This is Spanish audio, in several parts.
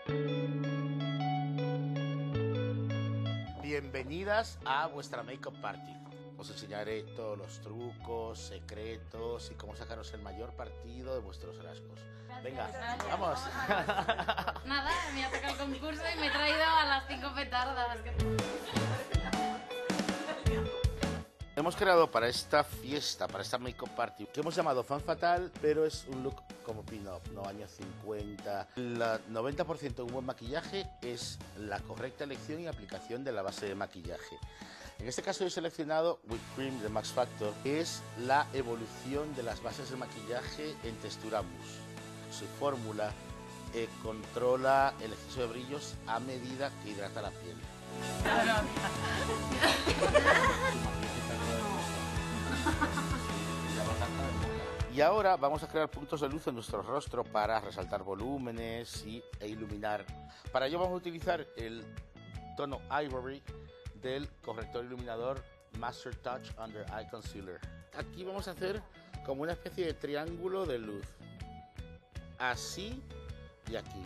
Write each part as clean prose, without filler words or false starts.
Bienvenidas a vuestra Make-up Party. Os enseñaré todos los trucos, secretos y cómo sacaros el mayor partido de vuestros rasgos. Venga, vamos. Nada, me ha tocado el concurso y me he traído a las 5 petardas. Hemos creado para esta fiesta, para esta Make-up Party, que hemos llamado Femme Fatale, pero es un look como pin-up, no años 50. El 90% de un buen maquillaje es la correcta elección y aplicación de la base de maquillaje. En este caso he seleccionado Whipped Cream de Max Factor, que es la evolución de las bases de maquillaje en textura mousse. Su fórmula controla el exceso de brillos a medida que hidrata la piel. Y ahora vamos a crear puntos de luz en nuestro rostro para resaltar volúmenes e iluminar. Para ello vamos a utilizar el tono Ivory del corrector iluminador Master Touch Under Eye Concealer. Aquí vamos a hacer como una especie de triángulo de luz. Así y aquí.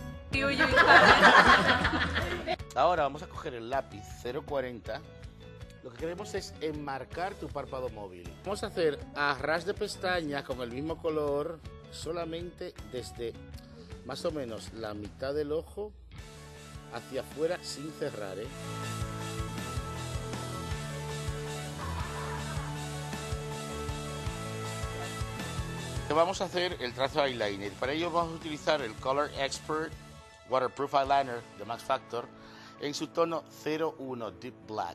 Ahora vamos a coger el lápiz 040. Lo que queremos es enmarcar tu párpado móvil. Vamos a hacer a ras de pestaña con el mismo color, solamente desde más o menos la mitad del ojo hacia afuera sin cerrar, ¿eh? Vamos a hacer el trazo eyeliner. Para ello vamos a utilizar el Color Expert Waterproof Eyeliner de Max Factor en su tono 01 Deep Black.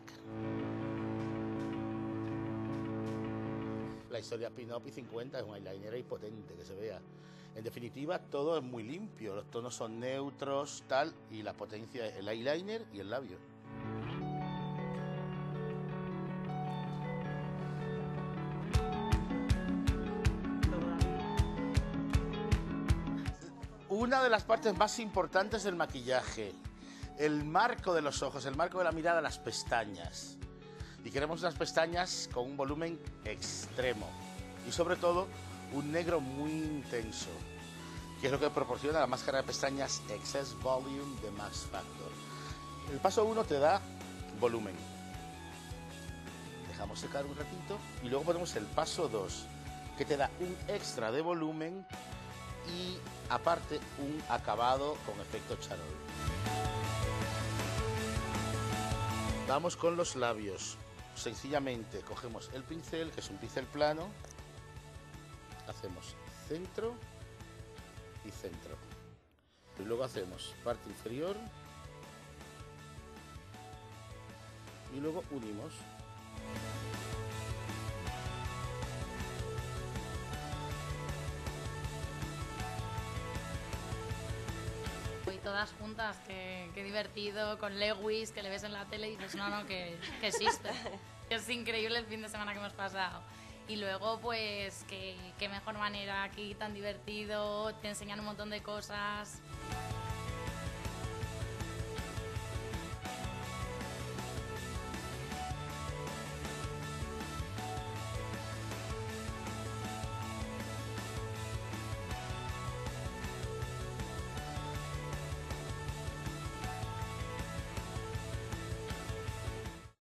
La historia pin-up y 50 es un eyeliner ahí potente, que se vea. En definitiva, todo es muy limpio, los tonos son neutros, tal, y la potencia es el eyeliner y el labio. Una de las partes más importantes del maquillaje, el marco de los ojos, el marco de la mirada, las pestañas. Y queremos unas pestañas con un volumen extremo y sobre todo un negro muy intenso, que es lo que proporciona la máscara de pestañas Excess Volume de Max Factor. El paso 1 te da volumen. Dejamos secar un ratito y luego ponemos el paso 2, que te da un extra de volumen y aparte un acabado con efecto charol. Vamos con los labios. Sencillamente cogemos el pincel, que es un pincel plano, hacemos centro y centro. Y luego hacemos parte inferior y luego unimos. Y todas juntas, qué divertido, con Lewis, que le ves en la tele y dices, no, que existe. Es increíble el fin de semana que hemos pasado. Y luego, pues, qué mejor manera aquí, tan divertido, te enseñan un montón de cosas.